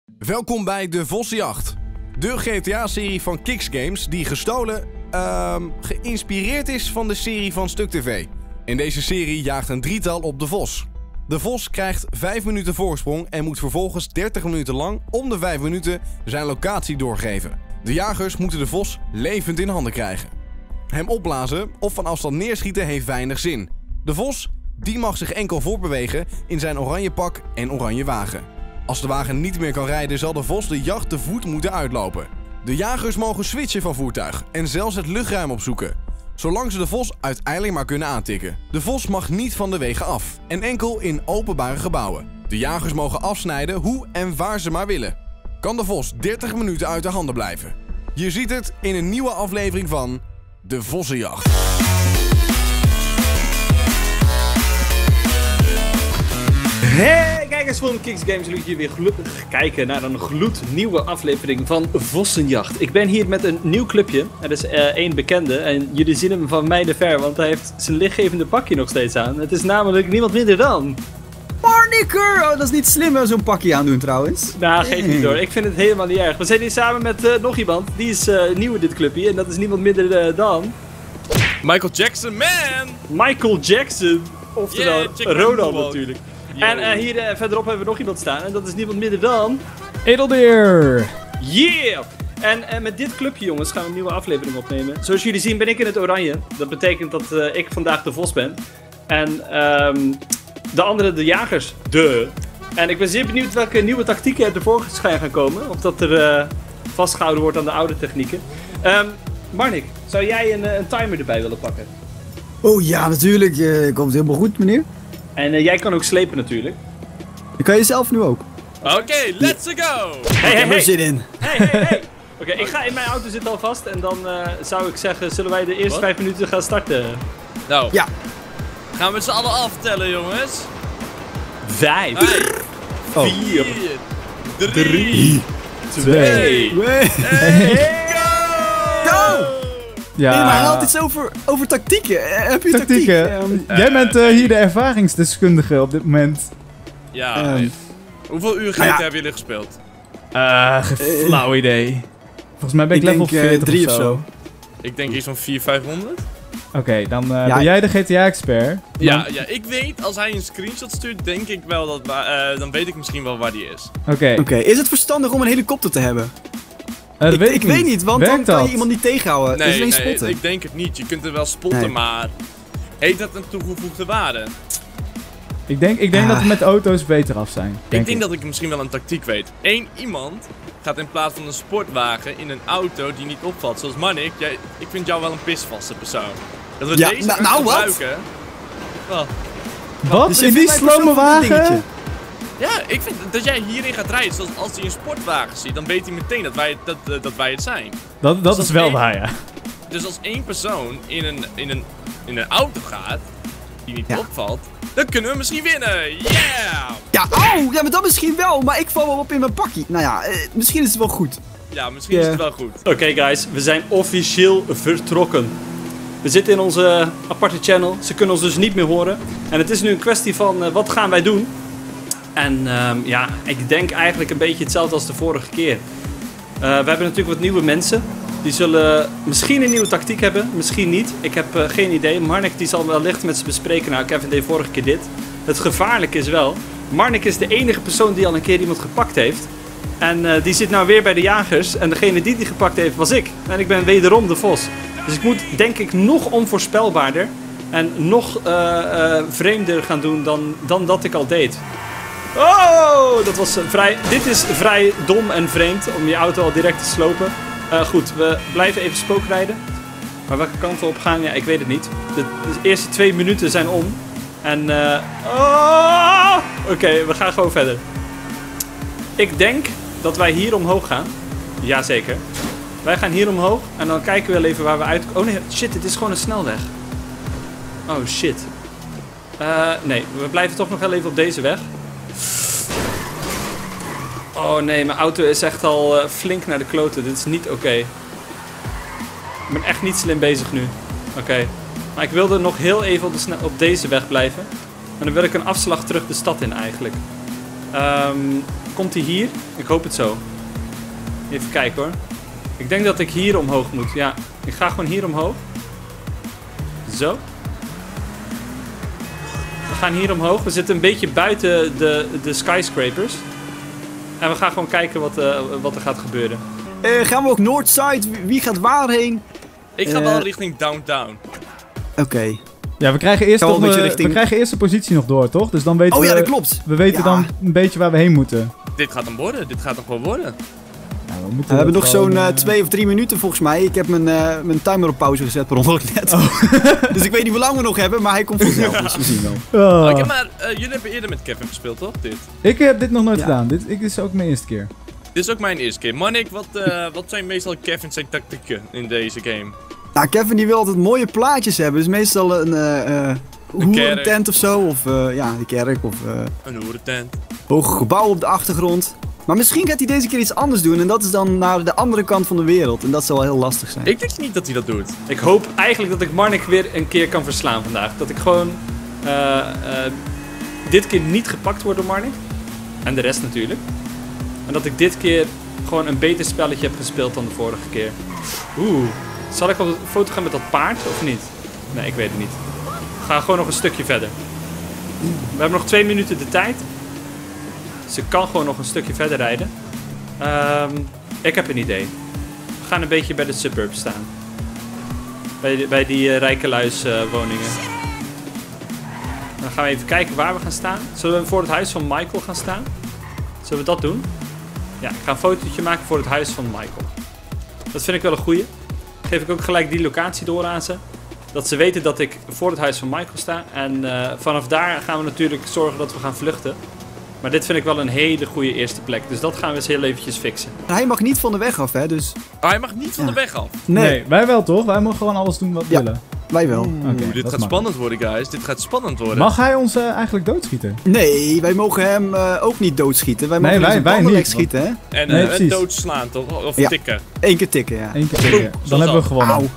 Welkom bij de Vossenjacht. De GTA-serie van Kix Games die geïnspireerd is van de serie van Stuk TV. In deze serie jaagt een drietal op de vos. De vos krijgt 5 minuten voorsprong en moet vervolgens 30 minuten lang om de 5 minuten zijn locatie doorgeven. De jagers moeten de vos levend in handen krijgen. Hem opblazen of van afstand neerschieten heeft weinig zin. De vos die mag zich enkel voortbewegen in zijn oranje pak en oranje wagen. Als de wagen niet meer kan rijden, zal de vos de jacht te voet moeten uitlopen. De jagers mogen switchen van voertuig en zelfs het luchtruim opzoeken, zolang ze de vos uiteindelijk maar kunnen aantikken. De vos mag niet van de wegen af en enkel in openbare gebouwen. De jagers mogen afsnijden hoe en waar ze maar willen. Kan de vos 30 minuten uit de handen blijven? Je ziet het in een nieuwe aflevering van de Vossenjacht. Hey kijkers van Kix Games, jullie hier weer gelukkig kijken naar een gloednieuwe aflevering van Vossenjacht. Ik ben hier met een nieuw clubje, er is één bekende en jullie zien hem van mijlen ver, want hij heeft zijn lichtgevende pakje nog steeds aan. Het is namelijk niemand minder dan... Marniker! Oh, dat is niet slim zo'n pakje aandoen trouwens. Nou, geef niet door, ik vind het helemaal niet erg. We zijn hier samen met nog iemand, die is nieuw in dit clubje en dat is niemand minder dan... Michael Jackson, man! Michael Jackson, oftewel Ronald natuurlijk. Yo. En hier verderop hebben we nog iemand staan en dat is niemand minder dan... Edeldeer! Yeah! En met dit clubje jongens gaan we een nieuwe aflevering opnemen. Zoals jullie zien ben ik in het oranje. Dat betekent dat ik vandaag de vos ben. En de anderen de jagers. En ik ben zeer benieuwd welke nieuwe tactieken er tevoorschijn gaan komen. Of dat er vastgehouden wordt aan de oude technieken. Marnik, zou jij een timer erbij willen pakken? Oh ja, natuurlijk. Komt helemaal goed, meneer. En jij kan ook slepen natuurlijk. Dan kan je zelf nu ook. Oké, let's go! Hey. Zin in. Hey. Oké, ik ga in mijn auto zitten al vast. En dan zou ik zeggen, zullen wij de eerste 5 minuten gaan starten? Nou, Ja. gaan we met z'n allen aftellen, jongens. 5, 4, 3, 2, Go! Ja, Nee, maar hij had iets over tactieken. Heb je tactieken? Jij bent hier de ervaringsdeskundige op dit moment. Ja, hoeveel uur GTA hebben jullie gespeeld? Geen flauw idee. Volgens mij ben ik level 40 3 of zo. Ik denk iets van 400-500. Oké, dan ben jij de GTA-expert. Ja, ik weet, als hij een screenshot stuurt, denk ik wel dat... dan weet ik misschien wel waar die is. Oké. Is het verstandig om een helikopter te hebben? Ik weet niet, want Werkt dan kan dat? je iemand niet tegenhouden. Nee, alleen spotten. ik denk het niet. Je kunt er wel spotten, Nee. maar... Heet dat een toegevoegde waarde? Ik denk dat we met auto's beter af zijn. Ik denk dat ik misschien wel een tactiek weet. Eén iemand gaat in plaats van een sportwagen in een auto die niet opvalt. Zoals Mannik, ik vind jou wel een pisvaste persoon. Dat we deze gaan gebruiken. Wat? Wat? Dus je in die vindt mij slome persoonlijk een wagen? dingetje. Ja, ik vind dat jij hierin gaat rijden. Zoals als hij een sportwagen ziet, dan weet hij meteen dat wij het zijn. Dat is wel waar, ja. Dus als één persoon in een auto gaat, die niet opvalt, dan kunnen we misschien winnen. Yeah! Ja, ja, maar dat misschien wel. Maar ik val wel op in mijn pakje. Nou ja, misschien is het wel goed. Ja, misschien is het wel goed. Oké guys, we zijn officieel vertrokken. We zitten in onze aparte channel. Ze kunnen ons dus niet meer horen. En het is nu een kwestie van wat gaan wij doen? En ja, ik denk eigenlijk een beetje hetzelfde als de vorige keer. We hebben natuurlijk wat nieuwe mensen. Die zullen misschien een nieuwe tactiek hebben, misschien niet. Ik heb geen idee. Marnik die zal wellicht met ze bespreken. Nou, Kevin deed vorige keer dit. Het gevaarlijke is wel, Marnik is de enige persoon die al een keer iemand gepakt heeft. En die zit nou weer bij de jagers. En degene die gepakt heeft was ik. En ik ben wederom de vos. Dus ik moet denk ik nog onvoorspelbaarder en nog vreemder gaan doen dan dat ik al deed. Oh, dat was dit is vrij dom en vreemd om je auto al direct te slopen. Goed, we blijven even spookrijden. Maar welke kant we op gaan, ja, ik weet het niet. De eerste 2 minuten zijn om. En, oké, we gaan gewoon verder. Ik denk dat wij hier omhoog gaan. Jazeker. Wij gaan hier omhoog en dan kijken we wel even waar we uitkomen. Oh nee, shit, dit is gewoon een snelweg. Oh shit. Nee, we blijven toch nog wel even op deze weg. Oh nee, mijn auto is echt al flink naar de kloten. Dit is niet oké. Ik ben echt niet slim bezig nu. Oké. Maar ik wilde nog heel even op deze weg blijven. En dan wil ik een afslag terug de stad in eigenlijk. komt hij hier? Ik hoop het zo. Even kijken hoor. Ik denk dat ik hier omhoog moet. Ja, ik ga gewoon hier omhoog. Zo. We gaan hier omhoog. We zitten een beetje buiten de skyscrapers. En we gaan gewoon kijken wat er gaat gebeuren. Gaan we ook Northside? Wie gaat waarheen? Ik ga wel richting downtown. Oké. Ja, we krijgen eerst de positie nog door, toch? Dus dan weten oh we... ja, dat klopt. We weten dan een beetje waar we heen moeten. Dit gaat hem worden. Dit gaat hem gewoon worden. Ja, we hebben nog zo'n 2 of 3 minuten volgens mij. Ik heb mijn timer op pauze gezet per ongeluk net. Dus ik weet niet hoe lang we nog hebben, maar hij komt vanzelf. Dus we zien wel. Oké, maar jullie hebben eerder met Kevin gespeeld, toch? Dit? Ik heb dit nog nooit gedaan. Dit is ook mijn eerste keer. Dit is ook mijn eerste keer. Mannik, wat zijn meestal Kevin's tactieken in deze game? Nou, Kevin die wil altijd mooie plaatjes hebben. Dus meestal een hoerentent of zo. Of ja, de kerk. Of een hoerentent. Hoge gebouw op de achtergrond. Maar misschien gaat hij deze keer iets anders doen. En dat is dan naar de andere kant van de wereld. En dat zal wel heel lastig zijn. Ik denk niet dat hij dat doet. Ik hoop eigenlijk dat ik Marnik weer een keer kan verslaan vandaag. Dat ik gewoon dit keer niet gepakt word door Marnik. En de rest natuurlijk. En dat ik dit keer gewoon een beter spelletje heb gespeeld dan de vorige keer. Oeh. Zal ik op de foto gaan met dat paard of niet? Nee, ik weet het niet. We gaan gewoon nog een stukje verder. We hebben nog 2 minuten de tijd. Dus ik kan gewoon nog een stukje verder rijden. Ik heb een idee. We gaan een beetje bij de suburbs staan. Bij die rijke luiswoningen. Dan gaan we even kijken waar we gaan staan. Zullen we voor het huis van Michael gaan staan? Zullen we dat doen? Ja, ik ga een fotootje maken voor het huis van Michael. Dat vind ik wel een goeie. Geef ik ook gelijk die locatie door aan ze. Dat ze weten dat ik voor het huis van Michael sta. En vanaf daar gaan we natuurlijk zorgen dat we gaan vluchten. Maar dit vind ik wel een hele goede eerste plek. Dus dat gaan we eens heel eventjes fixen. Hij mag niet van de weg af, hè? Dus... hij mag niet van de weg af? Nee, wij wel toch? Wij mogen gewoon alles doen wat we willen. Wij wel. Dit gaat spannend worden, guys. Dit gaat spannend worden. Mag hij ons eigenlijk doodschieten? Nee, wij mogen hem ook niet doodschieten. Wij mogen wij niet schieten, hè? En doodslaan, toch? Of tikken. 1 keer tikken, ja. 1 keer tikken. Dan hebben we gewonnen.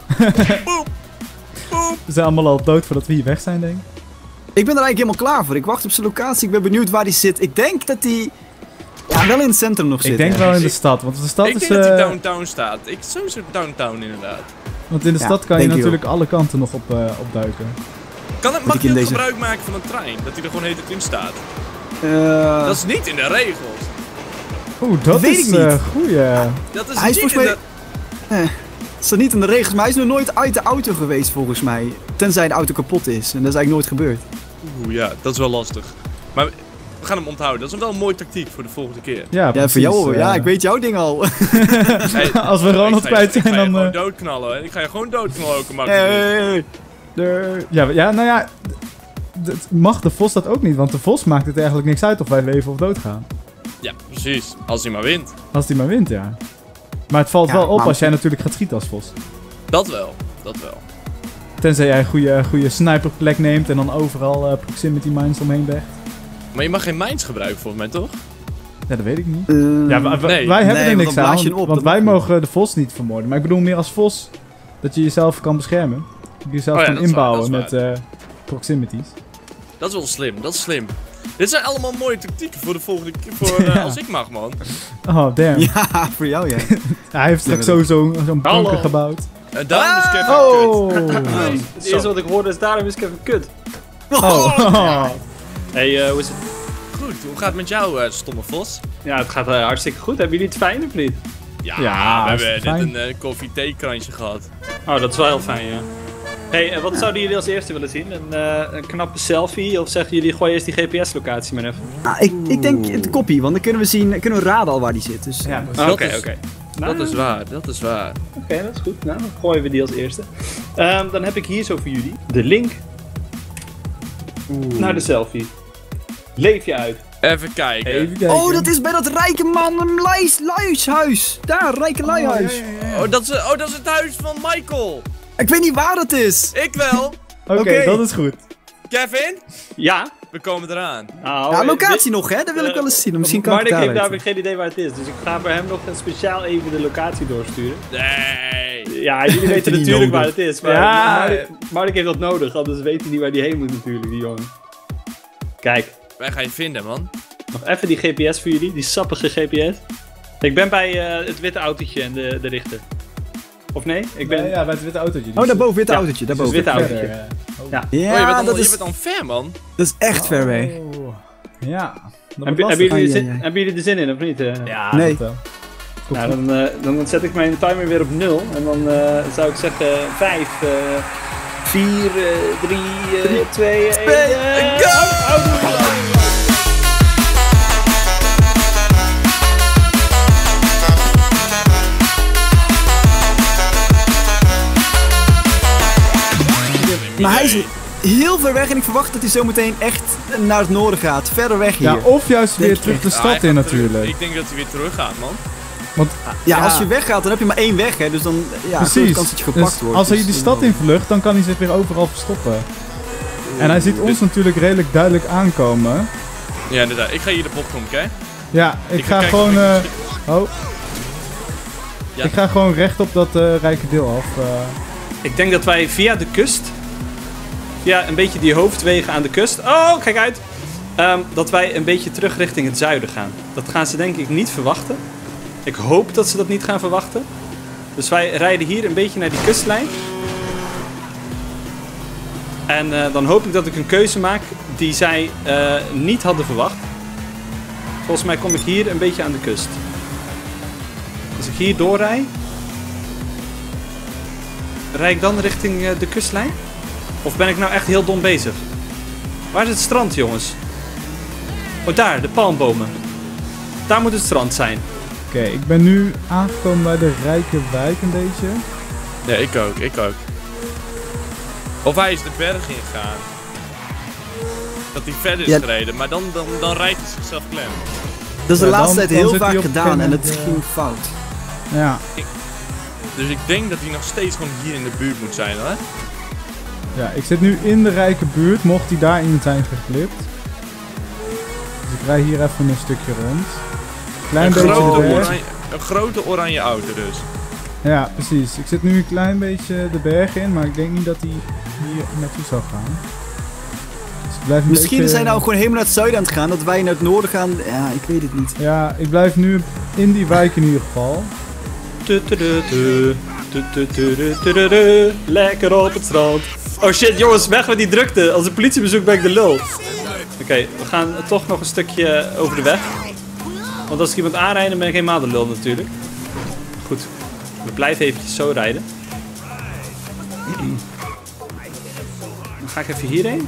We zijn allemaal al dood voordat we hier weg zijn, denk ik. Ik ben er eigenlijk helemaal klaar voor. Ik wacht op zijn locatie. Ik ben benieuwd waar hij zit. Ik denk dat hij... ja, wel in het centrum nog zit. Ik denk wel in de stad, want de stad is... Ik denk dat hij downtown staat. Sowieso downtown, inderdaad. Want in de stad kan je natuurlijk alle kanten nog opduiken. Mag je ook gebruik maken van een trein? Dat hij er gewoon in staat? Dat is niet in de regels. Oeh, dat is een goeie. Dat is hij niet volgens mij... het staat niet in de regels, maar hij is nog nooit uit de auto geweest volgens mij. Tenzij de auto kapot is. En dat is eigenlijk nooit gebeurd. Oeh, ja, dat is wel lastig. Maar we gaan hem onthouden. Dat is wel een mooie tactiek voor de volgende keer. Ja, precies, voor jou. Ja, ik weet jouw ding al. Hey, als we Ronald kwijt zijn, dan... Ik ga je gewoon doodknallen, hè. Ik ga je gewoon doodknallen ook, makkelijk. Ja, nou ja... Mag de Vos dat ook niet? Want de Vos maakt het eigenlijk niks uit of wij leven of doodgaan. Ja, precies. Als hij maar wint. Als hij maar wint, ja. Maar het valt wel op als jij natuurlijk gaat schieten als Vos. Dat wel. Dat wel. Tenzij jij een goede sniperplek neemt en dan overal proximity mines omheen legt. Maar je mag geen mines gebruiken volgens mij, toch? Ja, dat weet ik niet. Wij hebben er niks aan, want wij mogen de Vos niet vermoorden. Maar ik bedoel meer als Vos dat je jezelf kan beschermen. Dat je jezelf kan inbouwen met proximities. Dat is wel slim, dat is slim. Dit zijn allemaal mooie tactieken voor de volgende keer, als ik mag, man. Oh, damn. Ja, voor jou, ja. Hij heeft straks sowieso zo'n bunker gebouwd. En daarom is Kevin kut. Het eerste wat ik hoorde is daarom is Kevin kut. Hey, hoe is het? Goed, hoe gaat het met jou, stomme Vos? Ja, het gaat hartstikke goed. Hebben jullie het fijn of niet? Ja, we hebben net een koffie-thee-krantje gehad. Oh, dat is wel heel fijn, ja. Hey, wat zouden jullie als eerste willen zien? Een knappe selfie? Of zeggen jullie, gooi eerst die GPS-locatie maar even? Nou, ik denk het kopie, want dan kunnen we raden al waar die zit. Dus. Ja, oké. Dat is waar, dat is waar. Oké, dat is goed. Nou, dan gooien we die als eerste. Dan heb ik hier zo voor jullie de link naar de selfie. Leef je uit. Even kijken. Oh, dat is bij dat rijke man, een luishuis. Daar, rijke luihuis. Oh, dat is het huis van Michael. Ik weet niet waar dat is. Ik wel. Oké, dat is goed. Kevin? Ja? We komen eraan. Ja, locatie nog, hè? Dat wil ik wel eens zien. Misschien kan ik Marnik heeft namelijk geen idee waar het is. Dus ik ga voor hem nog speciaal even de locatie doorsturen. Nee. Ja, jullie weten natuurlijk waar het is. Maar Marnik heeft dat nodig. Anders weet hij niet waar hij heen moet natuurlijk, die jongen. Kijk. Wij gaan je vinden, man. Nog even die GPS voor jullie, die sappige GPS. Ik ben bij het witte autootje en de richter. Of nee? Ik ben... Ja, bij het witte autootje. Oh, daarboven, witte autootje. Daarboven. Het witte autootje. Ja, je bent dan ver, man. Dat is echt ver weg. Ja. Hebben jullie er zin in, of niet? Ja, nee. Nou, dan zet ik mijn timer weer op 0. En dan zou ik zeggen 5, 4, 3, 2, 1... Go! Maar hij is heel ver weg en ik verwacht dat hij zo meteen echt naar het noorden gaat. Verder weg hier. Ja, of juist weer terug de stad in natuurlijk. Ik denk dat hij weer terug gaat, man. Want, als je weggaat, dan heb je maar 1 weg, hè. Dus dan is de kans dat je gepakt wordt. Als hij die stad in vlucht, dan kan hij zich weer overal verstoppen. En hij ziet ons natuurlijk redelijk duidelijk aankomen. Ja, inderdaad. Ik ga hier de popcorn kijken. Ja, ik ga gewoon... Ik ga gewoon recht op dat rijke deel af. Ik denk dat wij via de kust, via een beetje die hoofdwegen aan de kust... Oh, kijk uit! Dat wij een beetje terug richting het zuiden gaan. Dat gaan ze denk ik niet verwachten. Ik hoop dat ze dat niet gaan verwachten. Dus wij rijden hier een beetje naar die kustlijn. En dan hoop ik dat ik een keuze maak die zij niet hadden verwacht. Volgens mij kom ik hier een beetje aan de kust. Als ik hier doorrij... Rijd ik dan richting de kustlijn? Of ben ik nou echt heel dom bezig? Waar is het strand, jongens? Oh, daar, de palmbomen. Daar moet het strand zijn. Oké, ik ben nu aangekomen bij de rijke wijk een beetje. Ja, ik ook. Of hij is de berg ingegaan. Dat hij verder is gereden, maar dan rijdt hij zichzelf klem. Dat is de laatste tijd heel vaak gedaan en het ging fout. Ja. Dus ik denk dat hij nog steeds gewoon hier in de buurt moet zijn, hoor. Ja, ik zit nu in de rijke buurt, mocht hij daarin zijn geklipt. Dus ik rij hier even een stukje rond. Een grote oranje auto dus. Ja, precies. Ik zit nu een klein beetje de berg in, maar ik denk niet dat hij hier naartoe zal gaan. Dus misschien zijn nou gewoon helemaal naar het zuiden aan het gaan, dat wij naar het noorden gaan. Ja, ik weet het niet. Ja, ik blijf nu in die wijk in ieder geval. Lekker op het strand. Oh shit, jongens, weg met die drukte. Als een politiebezoek ben ik de lul. Oké, we gaan toch nog een stukje over de weg. Want als ik iemand aanrijd, dan ben ik helemaal de lul natuurlijk. Goed, we blijven eventjes zo rijden. Dan ga ik even hierheen.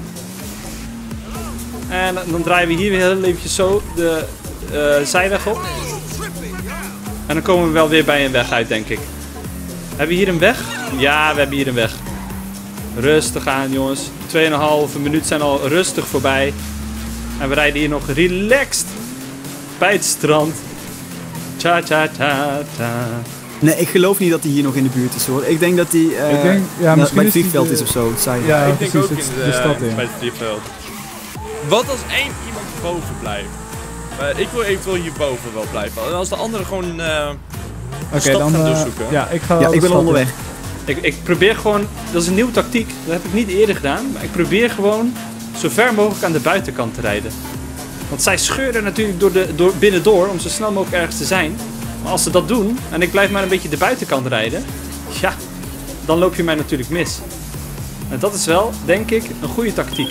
En dan draaien we hier weer heel eventjes zo de zijweg op. En dan komen we wel weer bij een weg uit, denk ik. Hebben we hier een weg? Ja, we hebben hier een weg. Rustig aan, jongens. 2,5 minuut zijn al rustig voorbij. En we rijden hier nog relaxed bij het strand. Cha cha cha cha. Nee, ik geloof niet dat hij hier nog in de buurt is, hoor. Ik denk dat hij bij het vliegveld is of zo. Ja, ik precies, denk ook de stad in. Bij het vliegveld. Wat als één iemand boven blijft? Ik wil eventueel hierboven wel blijven. En als de anderen gewoon stad gaan doorzoeken. Ja, ik ben onderweg. Ik probeer gewoon, dat is een nieuwe tactiek. Dat heb ik niet eerder gedaan. Maar ik probeer gewoon zo ver mogelijk aan de buitenkant te rijden. Want zij scheuren natuurlijk binnendoor om zo snel mogelijk ergens te zijn. Maar als ze dat doen en ik blijf maar een beetje de buitenkant rijden. Ja, dan loop je mij natuurlijk mis. En dat is wel, denk ik, een goede tactiek.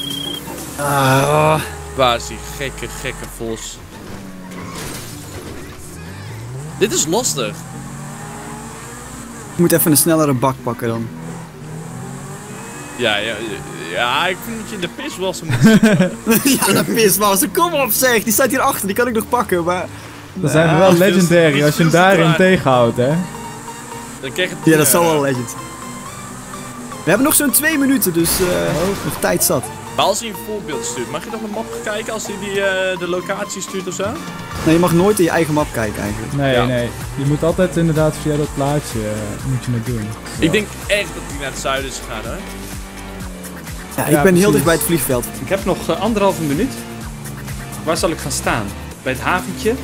Waar is die gekke vos? Dit is lastig. Ik moet even een snellere bak pakken dan. Ja, ik vind dat je de piswassen moet zitten. Ja, de piswassen. Kom op zeg, die staat hier achter, die kan ik nog pakken, maar... Dat zijn wel legendary als je hem daarin tegenhoudt, hè. Dan krijg je ja, dat zal wel legend. We hebben nog zo'n 2 minuten, dus nog tijd zat. Maar als hij een voorbeeld stuurt, mag je dan de map kijken als hij de locatie stuurt of zo? Nee, je mag nooit in je eigen map kijken eigenlijk. Nee. Je moet altijd inderdaad via dat plaatje moet je het doen. Ja. Ik denk echt dat hij naar het zuiden is gegaan, hè? Ja, ik ben heel dicht bij het vliegveld. Ik heb nog 1,5 minuut. Waar zal ik gaan staan? Bij het haventje.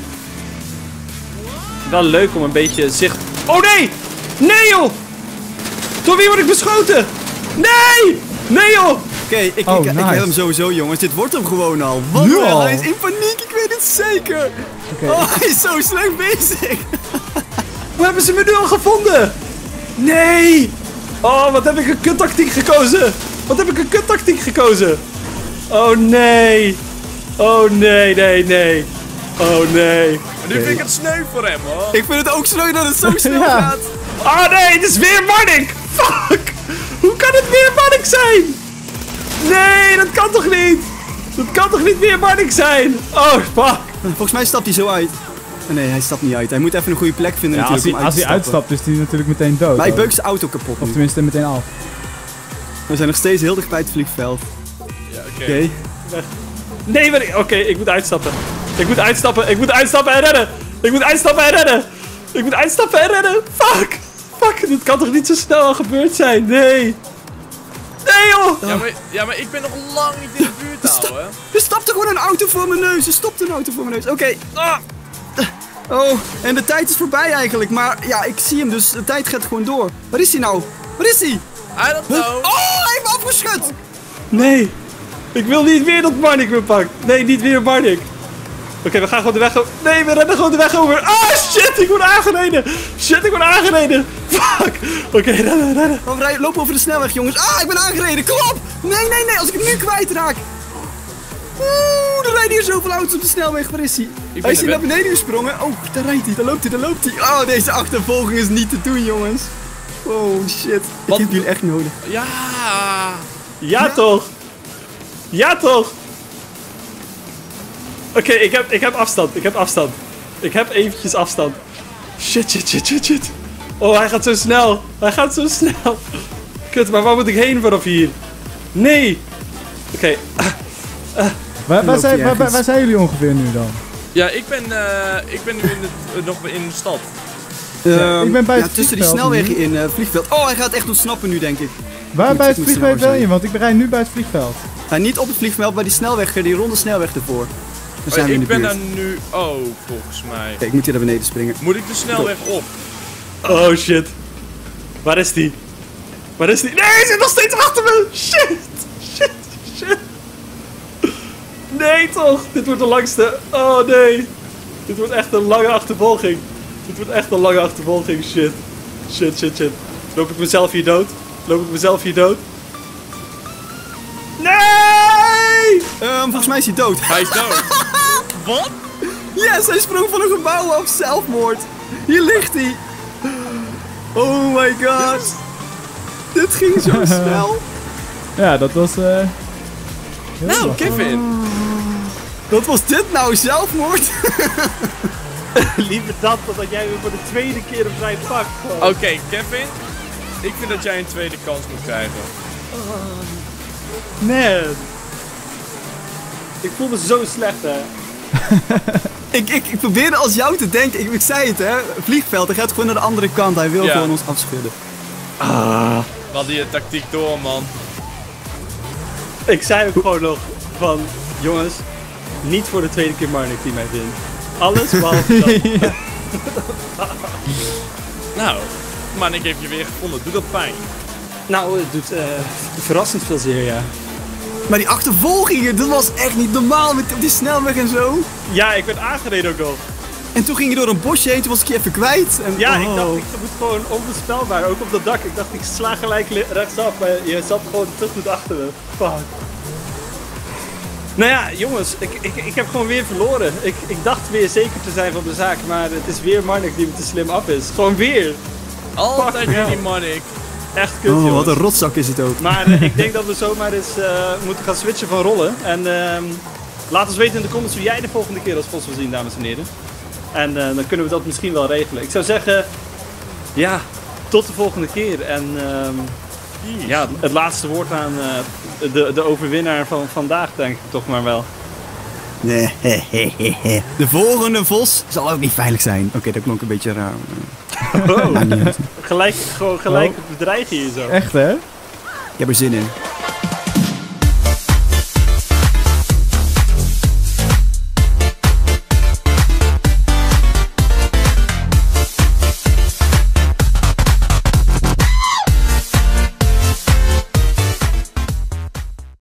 Wel leuk om een beetje zicht... Oh nee! Nee joh! Door wie word ik beschoten? Nee! Nee joh! Oké, ik heb hem sowieso, jongens. Dit wordt hem gewoon al. Wat wel? Hij is in paniek, ik weet het zeker. Oh, hij is zo slecht bezig. Hoe hebben ze me nu al gevonden? Nee! Oh, wat heb ik een kuttactiek gekozen? Wat heb ik een kuttactiek gekozen? Oh nee! Oh nee, nee. Oh nee. Maar nu vind ik het sneu voor hem, hoor. Ik vind het ook sneu dat het zo snel gaat. Oh nee, het is weer Marnik! Fuck! Hoe kan het weer Marnik zijn? Nee, dat kan toch niet? Dat kan toch niet weer Marnik zijn? Oh, fuck. Volgens mij stapt hij zo uit. Nee, hij stapt niet uit. Hij moet even een goede plek vinden natuurlijk. Als hij uitstapt is hij natuurlijk meteen dood. Maar hij beukt zijn auto kapot. Of tenminste meteen af. We zijn nog steeds heel dicht bij het vliegveld. Ja, oké. Nee, maar oké, ik moet uitstappen. Ik moet uitstappen en redden. Ik moet uitstappen en redden. Fuck. Fuck, dit kan toch niet zo snel al gebeurd zijn? Nee. Nee, joh. Ja, maar ik ben nog lang niet in de buurt, ouwe. Er stapte gewoon een auto voor mijn neus. Oké. Oh, en de tijd is voorbij eigenlijk. Maar ja, ik zie hem dus. De tijd gaat gewoon door. Waar is hij nou? Waar is hij? I don't know. Oh, hij heeft me afgeschud. Nee. Ik wil niet weer dat Marnik me pakt. Nee, niet weer Marnik. Oké, we gaan gewoon de weg over. Nee, we rennen gewoon de weg over. Ah, shit, ik word aangereden. Fuck. Oké, rennen. Oh, we lopen over de snelweg, jongens. Ah, ik ben aangereden. Kom op. Nee. Als ik hem nu kwijtraak. Oeh, er rijden hier zoveel auto's op de snelweg. Waar is hij? Hij is hier naar beneden gesprongen. Oh, daar rijdt hij. Daar loopt hij. Oh, deze achtervolging is niet te doen, jongens. Oh, shit. Ik heb jullie echt nodig. Ja, toch. Ja, toch. Oké, ik heb afstand. Ik heb eventjes afstand. Shit. Oh, hij gaat zo snel. Kut, maar waar moet ik heen vanaf hier? Nee. Oké. Waar zijn jullie ongeveer nu dan? Ja, ik ben nu nog in de stad. Ik ben bij het tussen die snelwegen in vliegveld. Oh, hij gaat echt ontsnappen nu, denk ik. Waar bij het vliegveld ben je? Want ik rijd nu bij het vliegveld. Niet op het vliegveld, bij die snelweg, die ronde snelweg ervoor. Daar zijn we in de buurt. Ik ben daar nu ook, volgens mij. Kijk, ik moet hier naar beneden springen. Moet ik de snelweg op? Oh, shit. Waar is die? Nee, hij zit nog steeds achter me. Shit. Nee, toch. Dit wordt de langste. Oh, nee. Dit wordt echt een lange achtervolging. Shit. Loop ik mezelf hier dood? Nee! Volgens mij is hij dood. Hij is dood. Wat? Yes, hij sprong van een gebouw af. Zelfmoord. Hier ligt hij. Oh my god. Dit ging zo snel. Ja, dat was... nou, Kevin. Wat was dit nou? Zelfmoord? Liever dat dan dat jij me voor de tweede keer op zijn pakt. Oké, Kevin. Ik vind dat jij een tweede kans moet krijgen. Man. Ik voel me zo slecht, hè. ik probeerde als jou te denken. Ik zei het, hè. Vliegveld, hij gaat gewoon naar de andere kant. Hij wil gewoon ons afschudden. We hadden je tactiek door, man. Ik zei ook gewoon nog van... Jongens, niet voor de tweede keer Marnik die mij wint. Alles behalve dat. Nou, Marnik heeft je weer gevonden. Doet dat pijn? Nou, het doet verrassend veel zeer, ja. Maar die achtervolgingen, dat was echt niet normaal met die snelweg en zo. Ja, ik werd aangereden ook al. En toen ging je door een bosje heen, toen was ik je even kwijt. En, ja, ik dacht, ik moet gewoon onvoorspelbaar, ook op dat dak. Ik dacht, ik sla gelijk rechtsaf, maar je zat gewoon terug goed achter me. Fuck. Nou ja, jongens, ik heb gewoon weer verloren. Ik dacht weer zeker te zijn van de zaak, maar het is weer Marnik die me te slim af is. Gewoon weer. Altijd weer die Marnik. Echt kut, jongens. Wat een rotzak is het ook. Maar ik denk dat we zomaar eens moeten gaan switchen van rollen. En laat ons weten in de comments hoe jij de volgende keer als vos wil zien, dames en heren. En dan kunnen we dat misschien wel regelen. Ik zou zeggen, ja, tot de volgende keer. En ja, het laatste woord aan de overwinnaar van vandaag, denk ik toch maar wel. Nee, de volgende vos zal ook niet veilig zijn. Oké, dat klonk een beetje raar. Oh. Gelijk het bedreigen hier zo. Echt, hè? Ik heb er zin in.